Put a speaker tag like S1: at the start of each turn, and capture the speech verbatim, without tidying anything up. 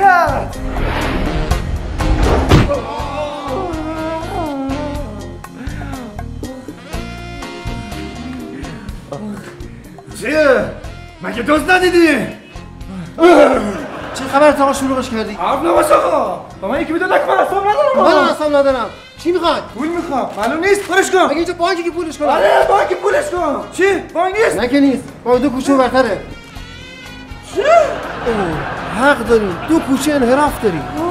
S1: کرد. چیه؟ مگه دوست ندیدی؟
S2: چه خبر آقا شلوغش کردی؟
S1: حرف نباش آقا. با من یکی بدون نکن اصلا ندارم.
S2: من اصلا ندارم. چی میخواد؟
S1: پول میخوام. معلوم نیست پولش کن.
S2: مگه اینجا بانکی که پولش کنه؟
S1: آره بانکی پولش کن. چی؟ بانک نیست؟
S2: نه که نیست. با دو کوچه برتره.
S1: چی؟
S2: حق داری. دو کوچه انحراف داری.